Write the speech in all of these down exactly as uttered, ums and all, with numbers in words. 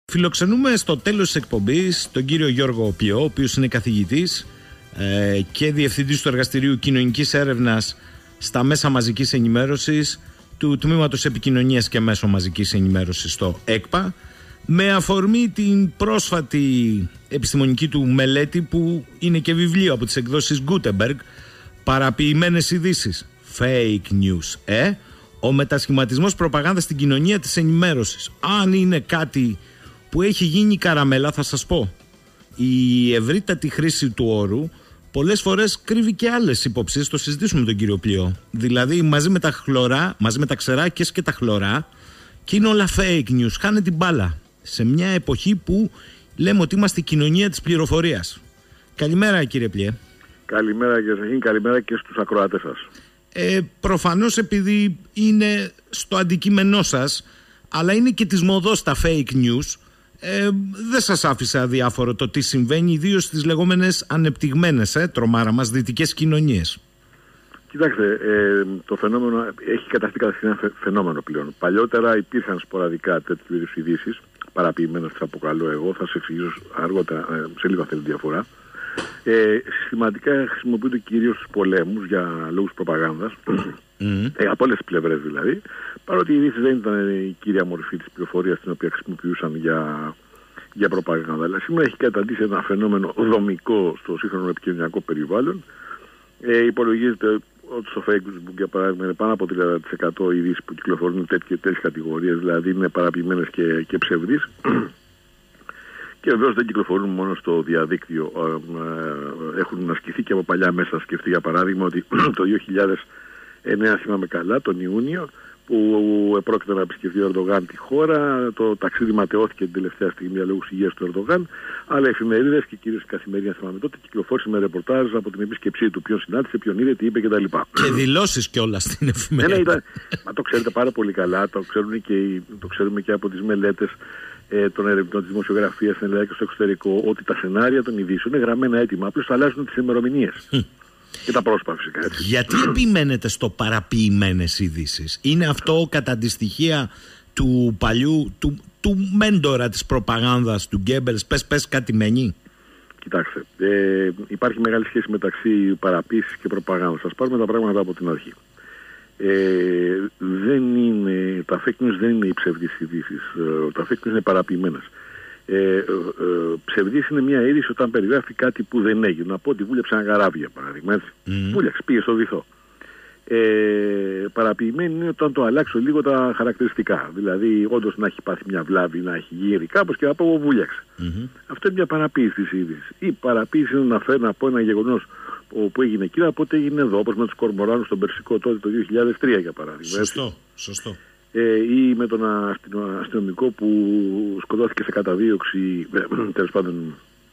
Φιλοξενούμε στο τέλος της εκπομπής τον κύριο Γιώργο Πλειό, ο οποίος είναι καθηγητής ε, και διευθυντής του Εργαστηρίου Κοινωνικής Έρευνας στα Μέσα Μαζικής Ενημέρωσης του Τμήματος Επικοινωνίας και Μέσων Μαζικής Ενημέρωσης στο ΕΚΠΑ, με αφορμή την πρόσφατη επιστημονική του μελέτη που είναι και βιβλίο από τις εκδόσεις Gutenberg, παραποιημένες ειδήσεις, fake news, ε, ο μετασχηματισμός προπαγάνδας στην κοινωνία της ενημέρωσης. Αν είναι κάτι που έχει γίνει καραμέλα, θα σας πω, η ευρύτατη χρήση του όρου πολλές φορές κρύβει και άλλες υποψίες, το συζητήσουμε με τον κύριο Πλειό. Δηλαδή μαζί με τα χλωρά, μαζί με τα ξεράκες και τα χλωρά, και είναι όλα fake news, χάνε την μπάλα σε μια εποχή που λέμε ότι είμαστε η κοινωνία της πληροφορίας. Καλημέρα κύριε Πλειέ. Καλημέρα κύριε Σαχίνη, καλημέρα και στους ακροατές σας. Ε, προφανώς επειδή είναι στο αντικείμενό σας, αλλά είναι και της μοδός τα fake news, ε, δεν σας άφησε αδιάφορο το τι συμβαίνει, ιδίως στις λεγόμενες ανεπτυγμένες, ε, τρομάρα μας, δυτικές κοινωνίες. Κοιτάξτε, ε, το φαινόμενο έχει καταστεί κατευθείαν φαινόμενο πλέον. Παλιότερα υπήρχαν σποραδικά τέτοιου είδους ειδήσεις, παραποιημένες τις αποκαλώ εγώ, θα σας εξηγήσω αργότερα, σε λίγο αυτή τη διαφορά. Ε, συστηματικά χρησιμοποιούνται κυρίως στους πολέμους για λόγους προπαγάνδας, mm. ε, από όλες τις πλευρές δηλαδή, παρότι οι ειδήσεις δεν ήταν η κύρια μορφή της πληροφορίας την οποία χρησιμοποιούσαν για, για προπαγάνδα. Αλλά σήμερα έχει καταντήσει ένα φαινόμενο δομικό στο σύγχρονο επικοινωνιακό περιβάλλον. Ε, υπολογίζεται ότι στο Facebook, για παράδειγμα, είναι πάνω από τριάντα τοις εκατό ειδήσεις που κυκλοφορούν τέτοιες κατηγορίες, δηλαδή είναι παραποιημένες και, και ψευδείς. Και βεβαίως δεν κυκλοφορούν μόνο στο διαδίκτυο. Έχουν ασκηθεί και από παλιά μέσα. Σκεφτεί για παράδειγμα ότι το δύο χιλιάδες εννέα, θυμάμαι καλά, τον Ιούνιο, που επρόκειτο να επισκεφθεί ο Ερντογάν τη χώρα, το ταξίδι ματαιώθηκε την τελευταία στιγμή για λόγους υγείας του Ερντογάν, αλλά εφημερίδες και κυρίως η καθημερινή, θυμάμαι τότε, κυκλοφόρησε με ρεπορτάζ από την επίσκεψή του, ποιον συνάντησε, ποιον είδε, τι είπε κτλ. Και δηλώσεις κιόλας στην εφημερίδα. Ναι, ναι, ήταν, μα το ξέρετε πάρα πολύ καλά, το, ξέρουν και, το ξέρουμε και από τις μελέτες ε, των ερευνητών της δημοσιογραφίας στην Ελλάδα και στο εξωτερικό, ότι τα σενάρια των ειδήσεων είναι γραμμένα έτοιμα, απλώς αλλάζουν τις ημερομηνίες. Και τα πρόσωπα φυσικά, έτσι. Γιατί επιμένετε στο παραποιημένες ειδήσεις? Είναι αυτό κατά τη στοιχεία του παλιού, του, του μέντορα της προπαγάνδας, του Γκέμπελς? Πες, πες κάτι μένει. Κοιτάξτε, ε, υπάρχει μεγάλη σχέση μεταξύ παραποίησης και προπαγάνδας. Ας πάρουμε τα πράγματα από την αρχή. Ε, δεν είναι, τα fake news δεν είναι οι ψευδείς ειδήσεις. Ε, τα fake news είναι παραποιημένες. Ε, ε, ε, ψευδής είναι μια είδηση όταν περιγράφει κάτι που δεν έγινε. Να πω ότι βούλεψε ένα καράβι, για παράδειγμα. Έτσι. Mm. Βούλεξε, πήγε στο βυθό. Ε, παραποιημένη είναι όταν το αλλάξω λίγο τα χαρακτηριστικά. Δηλαδή, όντως να έχει πάθει μια βλάβη, να έχει γύρει κάπως και να πω βούλεξε. Mm-hmm. Αυτό είναι μια παραποίηση της είδησης. Η παραποίηση είναι να φέρει να πω ένα γεγονός που έγινε εκεί, από ό,τι έγινε εδώ, όπως με τους Κορμοράνους στον Περσικό τότε το δύο χιλιάδες τρία, για παράδειγμα. Σωστό, έτσι. σωστό. Ε, ή με τον αστυνομικό που σκοτώθηκε σε καταδίωξη τέλος πάντων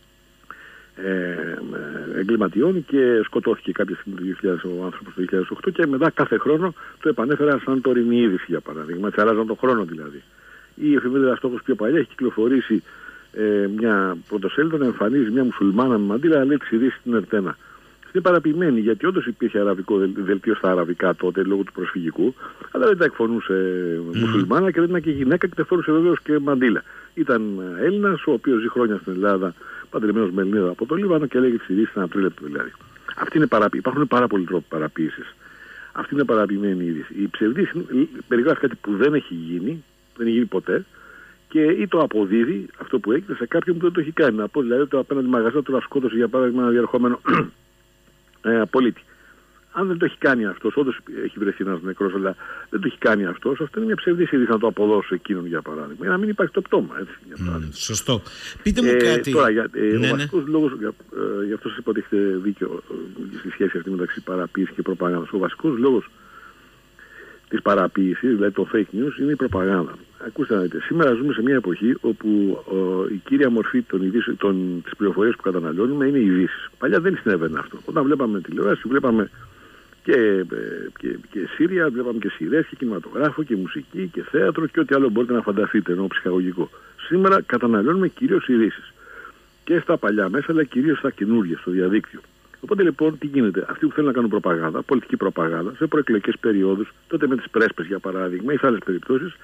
ε, εγκληματιών και σκοτώθηκε κάποια στιγμή το δύο χιλιάδες ο άνθρωπος το δύο χιλιάδες οκτώ, και μετά κάθε χρόνο το επανέφερα σαν τωρινή είδηση, για παράδειγμα, έτσι αλλάζαν τον χρόνο δηλαδή. Η εφημερίδα Στόχος πιο παλιά έχει κυκλοφορήσει ε, μια πρωτοσέλιδα να εμφανίζει μια μουσουλμάνα με μαντήλα να λέει τις ειδήσεις στην Ερτένα. Είναι παραποιημένη, γιατί όντως υπήρχε αραβικό δελτίο στα αραβικά τότε λόγω του προσφυγικού, αλλά δεν τα εκφωνούσε mm. μουσουλμάνα και δεν ήταν και γυναίκα και τα φορούσε βεβαίως και μαντήλα. Ήταν Έλληνας, ο οποίος ζει χρόνια στην Ελλάδα, παντρεμένος με Ελληνίδα από το Λίβανο, και λέγει τις ειδήσεις ένα τρίλεπτο δηλαδή. Αυτή είναι παραποι... Υπάρχουν πάρα πολλοί τρόποι παραποίησης. Αυτή είναι παραποιημένη είδηση. Η ψευδής περιγράφει κάτι που δεν έχει γίνει, δεν έχει γίνει ποτέ, και ή το αποδίδει αυτό που έγινε σε κάποιον που δεν το έχει κάνει. Να πω δηλαδή ότι απέναντι μαγαζά του σκότωσε, για παράδειγμα, ένα διερχόμενο Ε, πολίτη. Αν δεν το έχει κάνει αυτός, όντως έχει βρεθεί ένας νεκρός, αλλά δεν το έχει κάνει αυτός, αυτό είναι μια ψευδής είδηση να το αποδώσω εκείνον, για παράδειγμα, για να μην υπάρχει το πτώμα. Έτσι, για mm, σωστό. Πείτε μου ε, κάτι. Τώρα, για, ε, ναι, ο ναι. βασικός λόγος, για, ε, γι' αυτό σας είπα ότι έχετε δίκιο ε, στη σχέση αυτή μεταξύ παραποίησης και προπαγάνδας. Ο βασικός λόγος της παραποίησης, δηλαδή το fake news, είναι η προπαγάνδα. Ακούστε να δείτε, σήμερα ζούμε σε μια εποχή όπου ε, η κύρια μορφή των ειδήσεων, των, της πληροφορίας που καταναλώνουμε είναι οι ειδήσεις. Παλιά δεν συνέβαινε αυτό. Όταν βλέπαμε τηλεόραση, βλέπαμε και, ε, και, και Σύρια, βλέπαμε και σειρές και κινηματογράφο και μουσική και θέατρο και ό,τι άλλο μπορείτε να φανταστείτε, ενώ ψυχαγωγικό. Σήμερα καταναλώνουμε κυρίως ειδήσεις. Και στα παλιά μέσα, αλλά κυρίως στα καινούργια, στο διαδίκτυο. Οπότε λοιπόν τι γίνεται? Αυτοί που θέλουν να κάνουν προπαγάνδα, πολιτική προπαγάνδα, σε προεκλογικές περιόδους, τότε με τις πρέσπες για παράδειγμα ή σε άλλες περιπτώσεις,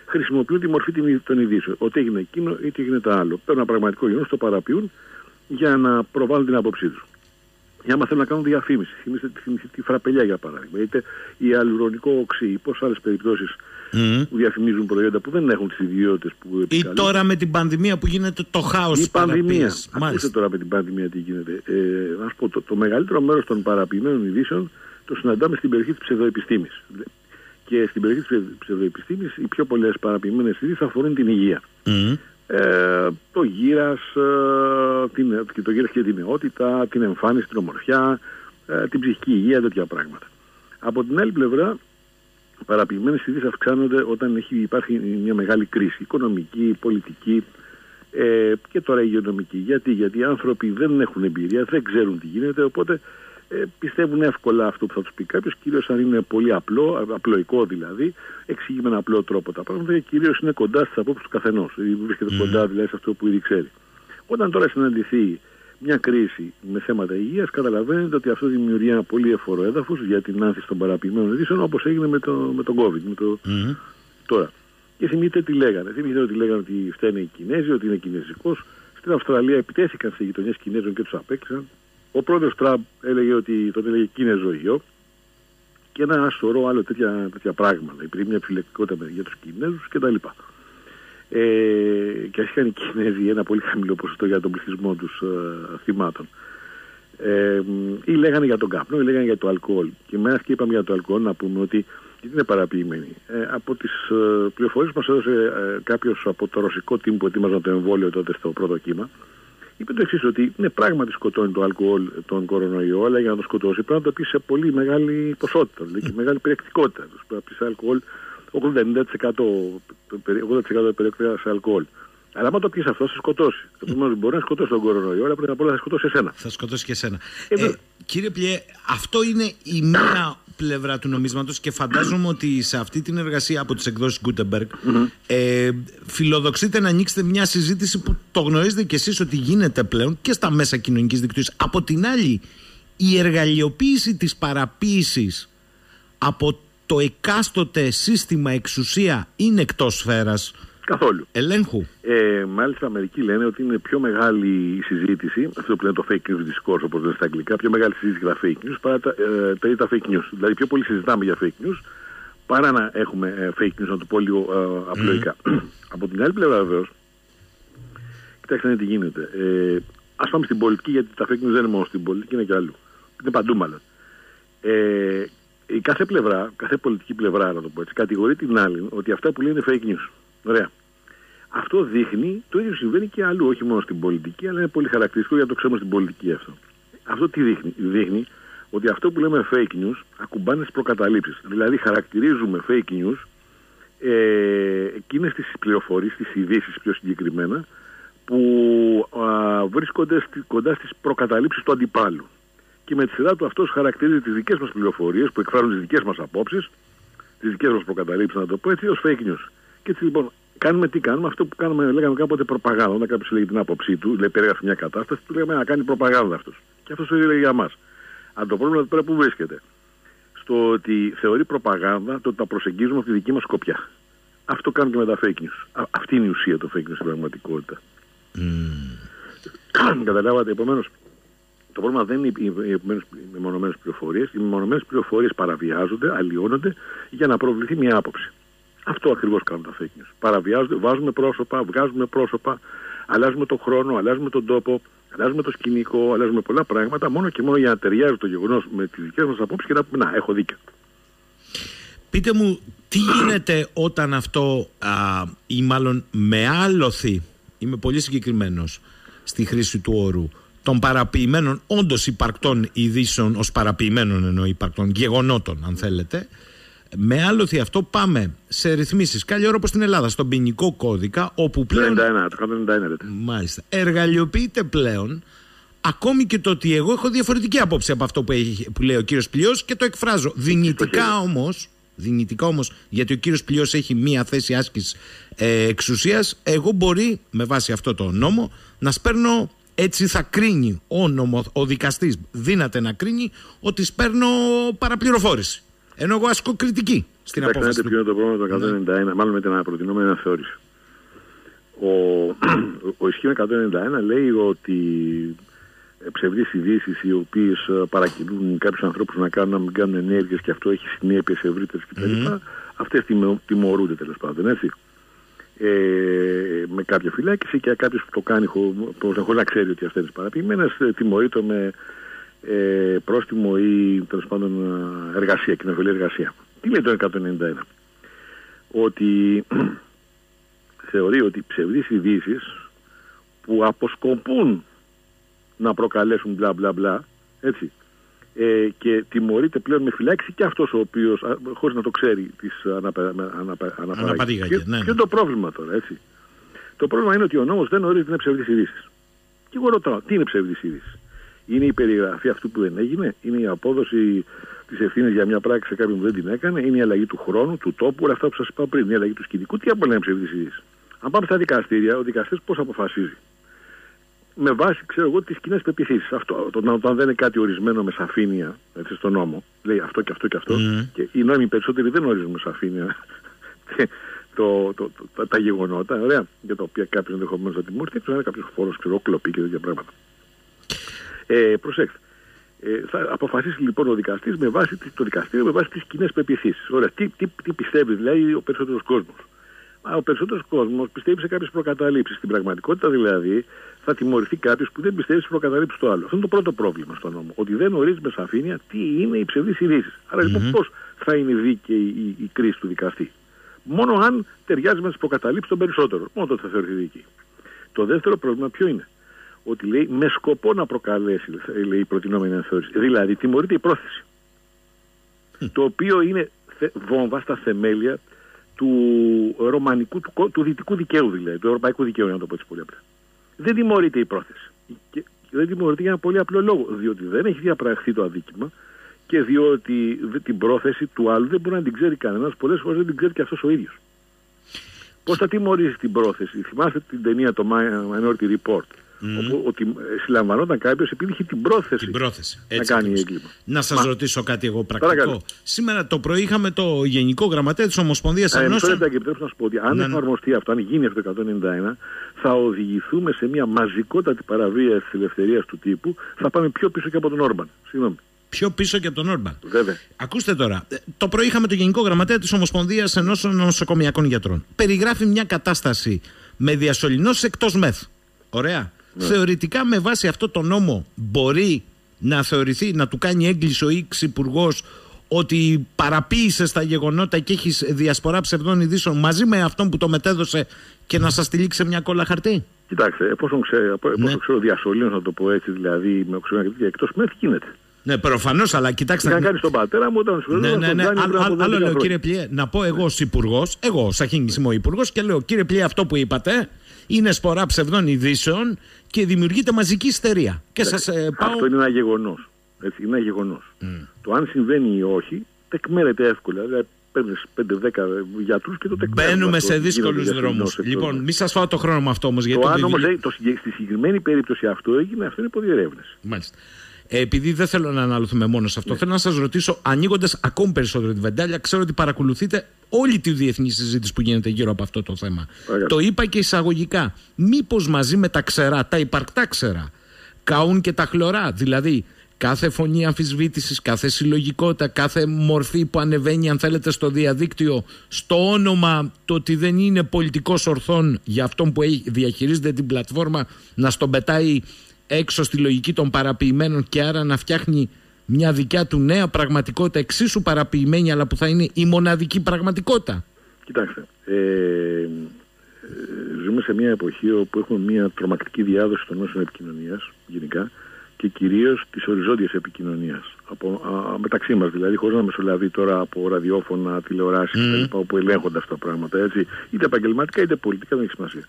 χρησιμοποιούν τη μορφή των ειδήσεων. Ότι έγινε εκείνο ή τι έγινε το άλλο. Παίρνουν ένα πραγματικό γεγονός, το παραποιούν για να προβάλλουν την άποψή τους. Για άμα θέλουν να κάνουν διαφήμιση, θυμίστε τη φραπελιά για παράδειγμα, είτε η αλουρονικό οξύ, ή πόσες άλλες περιπτώσεις mm. που διαφημίζουν προϊόντα που δεν έχουν τις ιδιότητες που επικαλούν. Ή τώρα με την πανδημία που γίνεται το χάος. Η πανδημία. Ακούστε τώρα με την πανδημία τι γίνεται. Ε, να σου πω, το, το μεγαλύτερο μέρος των παραποιημένων ειδήσεων το συναντάμε στην περιοχή της ψευδοεπιστήμης. Και στην περιοχή της ψευδοεπιστήμης οι πιο πολλές παραποιημένες ειδήσεις αφορούν την υγεία. Mm. Ε, το γύρας, ε, την, το γύρας και την νεότητα, την εμφάνιση, την ομορφιά, ε, την ψυχική υγεία, τέτοια πράγματα. Από την άλλη πλευρά, οι παραποιημένες ειδήσεις αυξάνονται όταν έχει, υπάρχει μια μεγάλη κρίση, οικονομική, πολιτική ε, και τώρα υγειονομική. Γιατί? Γιατί οι άνθρωποι δεν έχουν εμπειρία, δεν ξέρουν τι γίνεται, οπότε ε, πιστεύουν εύκολα αυτό που θα τους πει κάποιος, κυρίως αν είναι πολύ απλό, απλοϊκό δηλαδή, εξηγεί με έναν απλό τρόπο τα πράγματα και κυρίως είναι κοντά στις απόψεις του καθενός, βρίσκεται mm. κοντά δηλαδή σε αυτό που ήδη ξέρει. Όταν τώρα συναντηθεί μια κρίση με θέματα υγείας, καταλαβαίνετε ότι αυτό δημιουργεί ένα πολύ εύφορο έδαφος για την άνθηση των παραποιημένων ειδήσεων, όπως έγινε με, το, με τον COVID. Με το... Mm. Τώρα. Και θυμηθείτε τι λέγανε. Θυμηθείτε ότι λέγανε ότι φταίνε οι Κινέζοι, ότι είναι κινέζικος. Στην Αυστραλία επιτέθηκαν σε γειτονιές Κινέζων και τους απέκλεισαν. Ο πρόεδρος Τραμπ έλεγε ότι τότε έλεγε Κίνεζο ιό και ένα σωρό άλλο τέτοια, τέτοια πράγματα. Υπήρχε μια επιλεκτικότητα για τους Κινέζους κτλ. Ε, και ας είχαν οι Κινέζοι ένα πολύ χαμηλό ποσοστό για τον πληθυσμό τους ε, θυμάτων. Ε, ή λέγανε για τον καπνό ή λέγανε για το αλκοόλ. Και μέσα και είπαμε για το αλκοόλ να πούμε ότι είναι παραποιημένοι. Ε, από τις ε, πληροφορίες που μας έδωσε ε, κάποιος από το ρωσικό team που ετοίμαζαν το εμβόλιο τότε στο πρώτο κύμα, είπε το εξής, ότι είναι πράγματι σκοτώνει το αλκοόλ τον κορονοϊό, αλλά για να το σκοτώσει πρέπει να το πει σε πολύ μεγάλη ποσότητα, δηλαδή και μεγάλη περιεκτικότητα. Πρέπει να πει σε αλκοόλ ογδόντα με ενενήντα τοις εκατό περιεκτικότητα σε αλκοόλ. Αλλά άμα το πεις αυτό, θα σε σκοτώσει. Επομένως, μπορεί να σκοτώσει τον κορονοϊό, αλλά πρέπει απ' όλα θα σκοτώσει εσένα. Θα σκοτώσει και εσένα. Ε, ε, κύριε Πλιέ, αυτό είναι η μία πλευρά του νομίσματος και φαντάζομαι ότι σε αυτή την εργασία από τις εκδόσεις Gutenberg mm-hmm. ε, φιλοδοξείτε να ανοίξετε μια συζήτηση που το γνωρίζετε κι εσείς ότι γίνεται πλέον και στα μέσα κοινωνικής δικτύωσης. Από την άλλη, η εργαλειοποίηση της παραποίησης από το εκάστοτε σύστημα εξουσία είναι εκτός σφαίρας καθόλου ελέγχου. Ε, μάλιστα, μερικοί λένε ότι είναι πιο μεγάλη η συζήτηση, αυτό που λένε το fake news discourse, όπως λένε στα αγγλικά, πιο μεγάλη συζήτηση για τα fake news παρά τα, ε, τα, τα fake news. Δηλαδή, πιο πολύ συζητάμε για fake news παρά να έχουμε ε, fake news, να το πω λίγο ε, απλοϊκά. Mm. Από την άλλη πλευρά, βεβαίως, κοιτάξτε τι γίνεται. Ε, ας πάμε στην πολιτική, γιατί τα fake news δεν είναι μόνο στην πολιτική, είναι και αλλού. Είναι παντού, μάλλον. Ε, η κάθε πλευρά, κάθε πολιτική πλευρά, να το πω έτσι, κατηγορεί την άλλη ότι αυτά που λένε είναι fake news. Ωραία. Αυτό δείχνει, το ίδιο συμβαίνει και αλλού, όχι μόνο στην πολιτική, αλλά είναι πολύ χαρακτηριστικό για να το ξέρουμε στην πολιτική αυτό. Αυτό τι δείχνει? Δείχνει ότι αυτό που λέμε fake news ακουμπάνε στις προκαταλήψεις. Δηλαδή χαρακτηρίζουμε fake news ε, εκείνες τις πληροφορίες, τις ειδήσεις πιο συγκεκριμένα, που α, βρίσκονται στη, κοντά στις προκαταλήψεις του αντιπάλου. Και με τη σειρά του αυτός χαρακτηρίζει τις δικές μας πληροφορίες που εκφράζουν τις δικές μας απόψεις, τις δικές μας προκαταλήψεις, να το πω έτσι, ως fake news. Και έτσι λοιπόν, κάνουμε τι κάνουμε, αυτό που κάνουμε, λέγαμε κάποτε προπαγάνδα. Όταν κάποιος λέγει την άποψή του, λέει περιγράφει μια κατάσταση, του λέγαμε να κάνει προπαγάνδα αυτός. Και αυτός το ίδιο λέει για μας. Αν το πρόβλημα εδώ πέρα που βρίσκεται, στο ότι θεωρεί προπαγάνδα το ότι τα προσεγγίζουμε από τη δική μας σκοπιά. Αυτό κάνουμε και με τα fake news. Α, αυτή είναι η ουσία του fake news στην πραγματικότητα. Mm. Καταλάβατε, επομένως, το πρόβλημα δεν είναι οι μεμονωμένες πληροφορίες. Οι μεμονωμένες πληροφορίες παραβιάζονται, αλλοιώνονται για να προβληθεί μια άποψη. Αυτό ακριβώς κάνουν τα fake news. Παραβιάζονται, βάζουμε πρόσωπα, βγάζουμε πρόσωπα, αλλάζουμε τον χρόνο, αλλάζουμε τον τόπο, αλλάζουμε το σκηνικό, αλλάζουμε πολλά πράγματα, μόνο και μόνο για να ταιριάζει το γεγονός με τις δικές μας απόψεις και να πούμε να, έχω δίκιο. Πείτε μου, τι γίνεται όταν αυτό, α, ή μάλλον με άλοθη, είμαι πολύ συγκεκριμένος στη χρήση του όρου, των παραποιημένων, όντως υπαρκτών ειδήσεων, ως παραποιημένων εννοώ υπαρκτών γεγονότων, αν θέλετε. Με άλοθη αυτό πάμε σε ρυθμίσεις καλή ώρα όπως στην Ελλάδα, στον ποινικό κώδικα, όπου πλέον το ενενήντα ένα, μάλιστα, εργαλειοποιείται πλέον ακόμη και το ότι εγώ έχω διαφορετική άποψη από αυτό που, έχει, που λέει ο κύριος Πλιός και το εκφράζω δυνητικά όμως, δυνητικά όμως, γιατί ο κύριος Πλιός έχει μία θέση άσκησης ε, εξουσίας, εγώ μπορεί με βάση αυτό το νόμο να σπέρνω, έτσι θα κρίνει ο, νομο, ο δικαστής, δύναται να κρίνει ότι σπέρνω παραπληροφόρηση. Ενώ εγώ ασκώ κριτική στην απόφαση. Ποιο είναι το πρόβλημα με το εκατόν ενενήντα ένα, ναι. Μάλλον με την προτινόμενη αναθεώρηση. Ο, ο ισχύον εκατόν ενενήντα ένα λέει ότι ψευδείς ειδήσεις οι οποίες παρακινούν κάποιους ανθρώπους να κάνουν, να μην κάνουν ενέργειες και αυτό έχει συνέπειες ευρύτερες κτλ. Mm. Αυτές τιμωρούνται τέλος πάντων, έτσι. Ε, με κάποια φυλάκιση και κάποιος που το κάνει χωρίς να ξέρει ότι αυτές είναι παραποιημένες τιμωρείται με ε, πρόστιμο ή τέλος πάντων εργασία, κοινοβουλή εργασία. Τι λέει το εκατόν ενενήντα ένα? Ότι θεωρεί ότι ψευδείς ειδήσεις που αποσκοπούν να προκαλέσουν μπλα μπλα μπλα, έτσι, ε, και τιμωρείται πλέον με φυλάξη και αυτός ο οποίος, χωρίς να το ξέρει, τις αναπαράγει. Ποιο ναι, ναι. είναι το πρόβλημα τώρα, έτσι? Το πρόβλημα είναι ότι ο νόμος δεν ορίζει τι είναι ψευδείς ειδήσεις. Και εγώ ρωτάω, τι είναι ψευδείς ειδήσεις? Είναι η περιγραφή αυτού που δεν έγινε? Είναι η απόδοση της ευθύνης για μια πράξη σε κάποιον που δεν την έκανε? Είναι η αλλαγή του χρόνου, του τόπου, όλα αυτά που σας είπα πριν, η αλλαγή του σκηνικού? Τι απολέμει ψευδείς ειδήσεις? Αν πάμε στα δικαστήρια, ο δικαστής πώς αποφασίζει? Με βάση, ξέρω εγώ, τις κοινές πεποιθήσεις. Αυτό, το, όταν δεν είναι κάτι ορισμένο με σαφήνεια, έτσι, στον νόμο, λέει αυτό και αυτό και αυτό, mm. και οι νόμοι περισσότεροι δεν ορίζουν με σαφήνεια το, το, το, το, τα γεγονότα, ωραία, για τα οποία κάποιος ενδεχομένως θα τιμωρηθεί, έξω είναι κάποιος φόρος, ξέρω, κλοπή και τέτοια πράγματα. Ε, προσέξτε. Ε, θα αποφασίσει λοιπόν ο δικαστής με βάση το δικαστήριο, με βάση τις κοινές πεποιθήσεις. Ωραία, τι, τι, τι πιστεύει δηλαδή ο περισσότερος κόσμος? Ο περισσότερος κόσμος πιστεύει σε κάποιες προκαταλήψεις. Στην πραγματικότητα δηλαδή θα τιμωρηθεί κάποιος που δεν πιστεύει στις προκαταλήψεις στο άλλο. Αυτό είναι το πρώτο πρόβλημα στον νόμο. Ότι δεν ορίζει με σαφήνεια τι είναι οι ψευδείς ειδήσεις. Άρα λοιπόν mm-hmm. πώς θα είναι δίκαιη η, η κρίση του δικαστή? Μόνο αν ταιριάζει με τις προκαταλήψεις των περισσότερων. Μόνο τότε θα θεωρηθεί δίκαιη. Το δεύτερο πρόβλημα ποιο είναι? Ότι λέει με σκοπό να προκαλέσει, λέει η προτινόμενη αναθεώρηση. Δηλαδή τιμωρείται η πρόθεση. Mm. Το οποίο είναι βόμβα στα θεμέλια του ρωμανικού, του, του δυτικού δικαίου δηλαδή, του ευρωπαϊκού δικαίου, να το πω έτσι πολύ απλά. Δεν τιμωρείται η πρόθεση. Και δεν τιμωρείται για ένα πολύ απλό λόγο. Διότι δεν έχει διαπραχθεί το αδίκημα και διότι την πρόθεση του άλλου δεν μπορεί να την ξέρει κανένας, πολλές φορές δεν την ξέρει και αυτός ο ίδιος. Πώς θα τιμωρήσει την πρόθεση? Θυμάστε την ταινία το Minority Report, mm. όπου ότι συλλαμβανόταν κάποιος επειδή είχε την πρόθεση, την πρόθεση. να Έτσι, κάνει έγκλημα. Να σας Μα... ρωτήσω κάτι εγώ πρακτικό. Παρακαλώ. Σήμερα το πρωί είχαμε το Γενικό Γραμματέα της Ομοσπονδίας Ενώσεων. Ε, και επιτρέψτε να σου πω ότι αν ναι, εφαρμοστεί αυτό, αν γίνει αυτό το εκατόν ενενήντα ένα, θα οδηγηθούμε σε μια μαζικότατη παραβίαση της ελευθερίας του τύπου. Θα πάμε πιο πίσω και από τον Όρμπαν. Συγγνώμη. Πιο πίσω και από τον Όρμπαν. Βέβαια. Ακούστε τώρα. Το πρωί είχαμε το Γενικό Γραμματέα της Ομοσπονδίας Ενώσεων Νοσοκομιακών Γιατρών. Περιγράφει μια κατάσταση με διασωληνώσεις εκτός ΜΕΘ. Ωραία. Ναι. Θεωρητικά με βάση αυτό το νόμο μπορεί να θεωρηθεί, να του κάνει έγκληση ο Υφυπουργός ότι παραποίησε στα γεγονότα και έχει διασπορά ψευδών ειδήσεων μαζί με αυτόν που το μετέδωσε και να σας τυλίξει μια κόλλα χαρτί? Κοιτάξτε, εφόσον ξέρω, ναι. ξέρω διασωλήνως, να το πω έτσι, δηλαδή με οξυγόνο και εκτός ΜΕΘ γίνεται. Ναι, προφανώς, αλλά κοιτάξτε. Να κάνει τον πατέρα μου όταν σου λέει. Ναι, ναι, ναι. Άλλο, άλλο λέω, κύριε Πλιέ, να πω εγώ ως υπουργός, εγώ ως Αχίνγκης είμαι ο υπουργός και λέω, κύριε Πλιέ, αυτό που είπατε είναι σπορά ψευδών ειδήσεων και δημιουργείται μαζική ιστερία. Και σας, ε, πάω... Αυτό είναι ένα γεγονός. Έτσι, είναι ένα γεγονός. Mm. Το αν συμβαίνει ή όχι τεκμέρεται εύκολα. Δηλαδή, παίρνεις πέντε δέκα γιατρούς και το τεκμέρεται. Μπαίνουμε σε δύσκολους δρόμους. Λοιπόν, μην σας φάω το χρόνο με αυτό όμως. Το αν όμως στη συγκεκριμένη περίπτωση αυτό έγινε, αυτό είναι υποδιερεύνηση. Μάλιστα. Επειδή δεν θέλω να αναλωθούμε μόνο σε αυτό, yeah. θέλω να σας ρωτήσω, ανοίγοντας ακόμη περισσότερο τη βεντάλια, ξέρω ότι παρακολουθείτε όλη τη διεθνή συζήτηση που γίνεται γύρω από αυτό το θέμα. Yeah. Το είπα και εισαγωγικά. Μήπως μαζί με τα ξερά, τα υπαρκτά ξερά, καούν και τα χλωρά? Δηλαδή, κάθε φωνή αμφισβήτησης, κάθε συλλογικότητα, κάθε μορφή που ανεβαίνει, αν θέλετε, στο διαδίκτυο, στο όνομα το ότι δεν είναι πολιτικός ορθών για αυτόν που διαχειρίζεται την πλατφόρμα, να στον πετάει έξω στη λογική των παραποιημένων και άρα να φτιάχνει μια δικιά του νέα πραγματικότητα εξίσου παραποιημένη, αλλά που θα είναι η μοναδική πραγματικότητα. Κοιτάξτε, ε, ε, ζούμε σε μια εποχή όπου έχουμε μια τρομακτική διάδοση των μέσων επικοινωνίας γενικά και κυρίως της οριζόντιας επικοινωνίας από, α, μεταξύ μας, δηλαδή χωρίς να μεσολαβεί τώρα από ραδιόφωνα, τηλεοράσεις mm. κλπ, όπου ελέγχονται αυτά τα πράγματα, έτσι, είτε επαγγελματικά είτε πολιτικά, δεν έχει σημασία.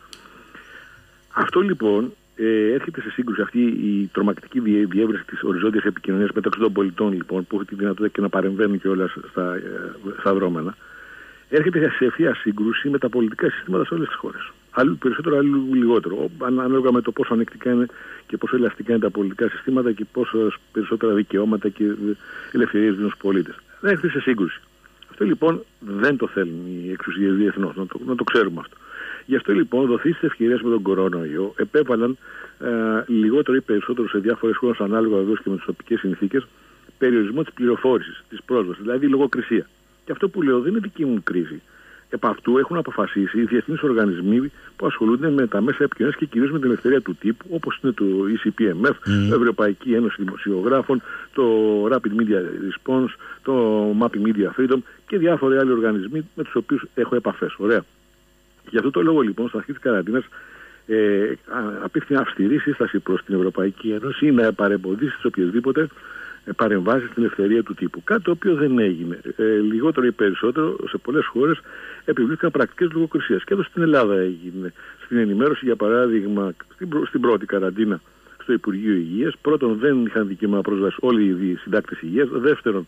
Αυτό λοιπόν Ε, έρχεται σε σύγκρουση αυτή η τρομακτική διεύρυνση της οριζόντιας επικοινωνίας μεταξύ των πολιτών, λοιπόν, που έχει τη δυνατότητα και να παρεμβαίνουν και όλα στα, στα δρόμενα. Έρχεται σε ευθεία σύγκρουση με τα πολιτικά συστήματα σε όλες τις χώρες. Άλλου περισσότερο, άλλου λιγότερο. Ανάλογα με το πόσο ανεκτικά είναι και πόσο ελαστικά είναι τα πολιτικά συστήματα και πόσο περισσότερα δικαιώματα και ελευθερίες δίνουν στους πολίτες. Δεν έρχεται σε σύγκρουση. αυτό λοιπόν δεν το θέλουν οι εξουσίες διεθνώς, να το, να το ξέρουμε αυτό. Γι' αυτό λοιπόν δοθείς της ευκαιρίας με τον κορονοϊό επέβαλαν ε, λιγότερο ή περισσότερο σε διάφορες χώρες, ανάλογα βεβαίως και με τις τοπικές συνθήκες, περιορισμό της πληροφόρησης, της πρόσβασης, δηλαδή λογοκρισία. Και αυτό που λέω δεν είναι δική μου κρίση. Επ' αυτού έχουν αποφασίσει οι διεθνείς οργανισμοί που ασχολούνται με τα μέσα επικοινωνίας και κυρίως με την ελευθερία του τύπου, όπως είναι το ι σι πι εμ εφ, mm. η Ευρωπαϊκή Ένωση Δημοσιογράφων, το Rapid Media Response, το Mapping Media Freedom και διάφοροι άλλοι οργανισμοί με τους οποίους έχω επαφές. Ωραία. Γι' αυτό το λόγο λοιπόν, στα αρχή της καραντίνας, ε, απίφθηνε αυστηρή σύσταση προς την Ευρωπαϊκή Ένωση να παρεμποδίσει τις οποιασδήποτε παρεμβάσει στην ελευθερία του τύπου. Κάτι το οποίο δεν έγινε. Ε, λιγότερο ή περισσότερο σε πολλές χώρες επιβλήθηκαν πρακτικές λογοκρισίας. Και εδώ στην Ελλάδα έγινε. Στην ενημέρωση, για παράδειγμα, στην, στην πρώτη καραντίνα στο Υπουργείο Υγείας, πρώτον δεν είχαν δικαίωμα πρόσβαση όλοι οι συντάκτες υγείας. Δεύτερον,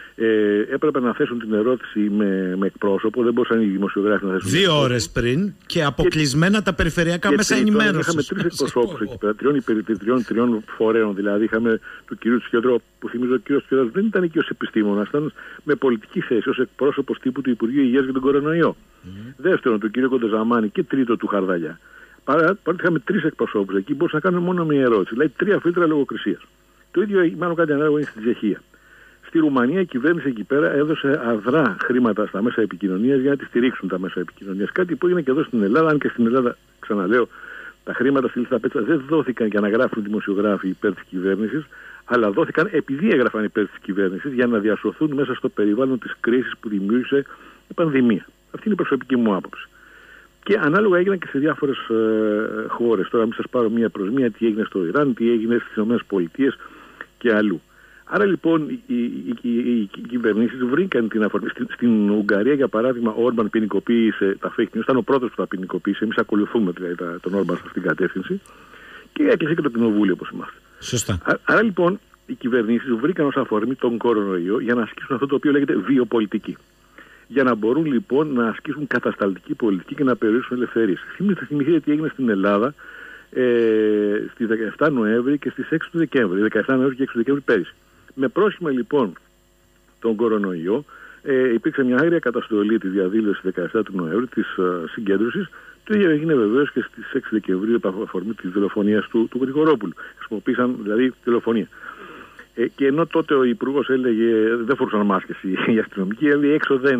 ε, έπρεπε να θέσουν την ερώτηση με, με εκπρόσωπο, δεν μπορούσαν οι δημοσιογράφοι να θέσουν. Δύο ώρες πριν και αποκλεισμένα και, τα περιφερειακά και μέσα ενημέρωσης. Είχαμε τρεις εκπροσώπους εκεί πέρα, τριών, τριών, τριών φορέων δηλαδή. Είχαμε του κυρίου Τσιόδρο, που θυμίζω ο κύριος Τσιόδρος δεν ήταν εκεί ως επιστήμονας, ήταν με πολιτική θέση, ως εκπρόσωπος τύπου του Υπουργείου Υγείας για τον κορονοϊό. Mm. Δεύτερον, του κυρίου Κοντοζαμάνη και τρίτο του Χαρδαλιά. Παρά ότι είχαμε τρεις εκπροσώπους εκεί, μπορούσαν να κάνουν μόνο μία ερώτηση. Δηλαδή τρία φίλτρα λογοκρισίας. Το ίδιο, μάλλον κάτι ανάλογο, είναι στην Τσεχία. Στη Ρουμανία η κυβέρνηση εκεί πέρα έδωσε αδρά χρήματα στα μέσα επικοινωνίας για να τη στηρίξουν τα μέσα επικοινωνίας. Κάτι που έγινε και εδώ στην Ελλάδα, αν και στην Ελλάδα, ξαναλέω, τα χρήματα στη λίστα πέτσα δεν δόθηκαν για να γράφουν δημοσιογράφοι υπέρ της κυβέρνησης, αλλά δόθηκαν επειδή έγραφαν υπέρ της κυβέρνησης για να διασωθούν μέσα στο περιβάλλον της κρίσης που δημιούργησε η πανδημία. Αυτή είναι η προσωπική μου άποψη. Και ανάλογα έγιναν και σε διάφορες ε, χώρες. Τώρα, μην σας πάρω μία προς μία τι έγινε στο Ιράν, τι έγινε στις ΗΠΑ και αλλού. Άρα λοιπόν οι, οι, οι, οι, οι κυβερνήσεις βρήκαν την αφορμή. Στην, στην Ουγγαρία, για παράδειγμα, ο Όρμπαν ποινικοποίησε τα fake news, ήταν ο πρώτος που τα ποινικοποίησε. Εμείς ακολουθούμε δηλαδή, τα, τον Όρμπαν σε αυτήν την κατεύθυνση και έκλεισε και το κοινοβούλιο, όπως είμαστε. Σωστά. Α, άρα λοιπόν οι κυβερνήσεις βρήκαν ως αφορμή τον κορονοϊό για να ασκήσουν αυτό το οποίο λέγεται βιοπολιτική. Για να μπορούν λοιπόν να ασκήσουν κατασταλτική πολιτική και να περιορίσουν ελευθερίες. Θα θυμηθείτε τι έγινε στην Ελλάδα ε, στις δεκαεφτά Νοέμβρη και στις έξι του Δεκέμβρη. δεκαεφτά Νοέμβρη και έξι του Δεκέμβρη πέρυσι. Με πρόσχημα λοιπόν τον κορονοϊό ε, υπήρξε μια άγρια καταστολή της διαδήλωσης δεκαεφτά του Νοέμβρη, της uh, συγκέντρωσης. Το ίδιο έγινε βεβαίως και στις έξι Δεκεμβρίου επ' αφορμή της δολοφονίας του, του Γρηγορόπουλου. Χρησιμοποίησαν δηλαδή δολοφονία. Ε, και ενώ τότε ο Υπουργός έλεγε δεν φορούσαν μάσκες οι αστυνομικοί, έλεγε έξω δεν,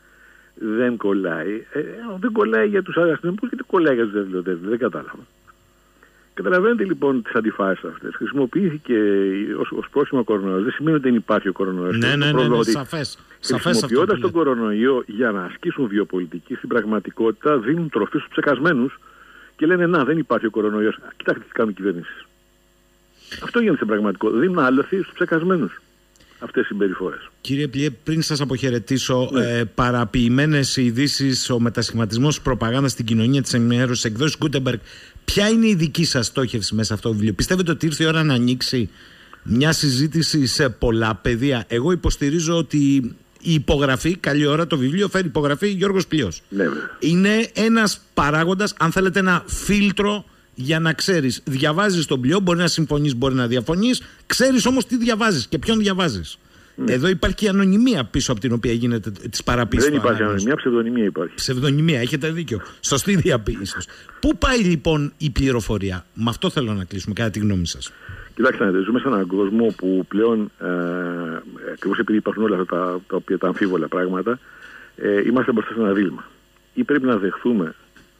δεν κολλάει. Ε, δεν κολλάει για τους αστυνομικούς και δεν κολλάει για τους διαδηλωτές. Δεν κατάλαβα. Καταλαβαίνετε λοιπόν τις αντιφάσεις αυτές. Χρησιμοποιήθηκε ως, ως πρόσχημα κορονοϊός. Δεν σημαίνει ότι δεν υπάρχει ο κορονοϊός. Ναι, ναι, ναι, ναι, σαφές. Χρησιμοποιώντας τον κορονοϊό για να ασκήσουν βιοπολιτική, στην πραγματικότητα δίνουν τροφή στους ψεκασμένους και λένε να, δεν υπάρχει ο κορονοϊός. Κοιτάξτε τι κάνουν οι κυβερνήσεις. Αυτό γίνεται στην πραγματικότητα. Δίνουν άλοθη στους ψεκασμένους αυτές οι συμπεριφορές. Κύριε Πλιέ, πριν σας αποχαιρετήσω, ναι. ε, παραποιημένες ειδήσεις, ο μετασχηματισμός της προπαγάνδας στην κοινωνία της ενημέρωσης, εκδόσεις Gutenberg, ποια είναι η δική σας στόχευση μέσα σε αυτό το βιβλίο? Πιστεύετε ότι ήρθε η ώρα να ανοίξει μια συζήτηση σε πολλά πεδία? Εγώ υποστηρίζω ότι η υπογραφή, καλή ώρα, το βιβλίο φέρει υπογραφή Γιώργος Πλιός. Ναι, είναι ένας παράγοντας, αν θέλετε, ένα φίλτρο για να ξέρεις. Διαβάζεις τον Πλιό, μπορεί να συμφωνείς, μπορεί να διαφωνείς, ξέρεις όμως τι διαβάζεις και ποιον διαβάζεις. Ναι. Εδώ υπάρχει η ανωνυμία πίσω από την οποία γίνεται της παραποίησης. Δεν υπάρχει ανωνυμία, ψευδονυμία υπάρχει. Ψευδονυμία, έχετε δίκιο. Σωστή διαποίηση. Πού πάει λοιπόν η πληροφορία? Με αυτό θέλω να κλείσουμε, κατά τη γνώμη σας. Κοιτάξτε, ζούμε σε έναν κόσμο που πλέον, ε, ακριβώς επειδή υπάρχουν όλα αυτά τα, τα, τα, τα αμφίβολα πράγματα, ε, είμαστε μπροστά σε ένα δίλημμα. Ή πρέπει να δεχθούμε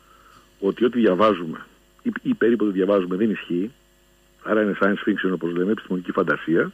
ότι ό,τι διαβάζουμε ή, ή περίπου ό,τι διαβάζουμε δεν ισχύει, άρα είναι science fiction όπως λέμε, επιστημονική φαντασία,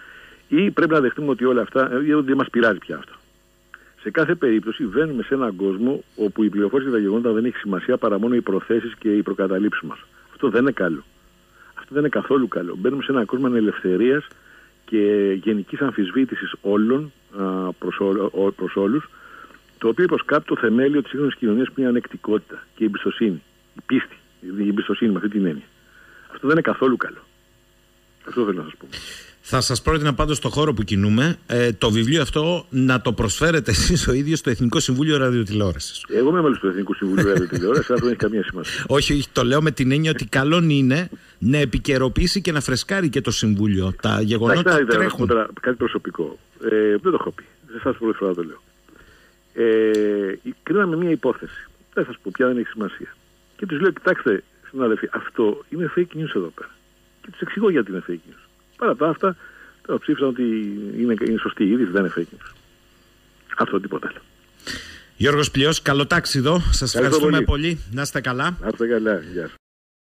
ή πρέπει να δεχτούμε ότι όλα αυτά δεν μας πειράζει πια αυτό. Σε κάθε περίπτωση βαίνουμε σε έναν κόσμο όπου η πληροφόρηση για τα γεγονότα δεν έχει σημασία παρά μόνο οι προθέσεις και οι προκαταλήψεις μας. Αυτό δεν είναι καλό. Αυτό δεν είναι καθόλου καλό. Μπαίνουμε σε έναν κόσμο ελευθερίας και γενικής αμφισβήτησης όλων προς, ό, προς όλους, το οποίο υποσκάπτει το θεμέλιο της σύγχρονης κοινωνίας που είναι η ανεκτικότητα και η εμπιστοσύνη. Η πίστη, η εμπιστοσύνη με αυτή την έννοια. Αυτό δεν είναι καθόλου καλό. Αυτό θέλω να σας πω. Θα σας πρότεινα πάντως στον χώρο που κινούμε ε, το βιβλίο αυτό να το προσφέρετε εσείς ο ίδιος στο Εθνικό Συμβούλιο Ραδιοτηλεόρασης. Εγώ είμαι μέλος του Εθνικού Συμβουλίου Ραδιοτηλεόρασης, αυτό δεν έχει καμία σημασία. Όχι, όχι, το λέω με την έννοια ότι καλό είναι να επικαιροποιήσει και να φρεσκάρει και το Συμβούλιο. Τα γεγονότα Άχι, τρέχουν. Τώρα, κάτι προσωπικό. Ε, δεν το έχω πει. Σε εσάς πρώτη φορά το λέω. Ε, κρίναμε μια υπόθεση. Δεν θα σας πω πια, δεν έχει σημασία. Και τους λέω, κοιτάξτε, συνάδελφοι, αυτό είναι fake news εδώ πέρα. Και τους εξηγώ γιατί είναι fake news. Παρά τα αυτά, το ψήφισαν ότι είναι, είναι σωστή η είδηση, δεν είναι fake news. Αυτό τίποτα άλλο. Γιώργος Πλιός, καλό ταξίδο. Σας ευχαριστούμε πολύ. πολύ. Να είστε καλά. Να είστε καλά. Γεια σας.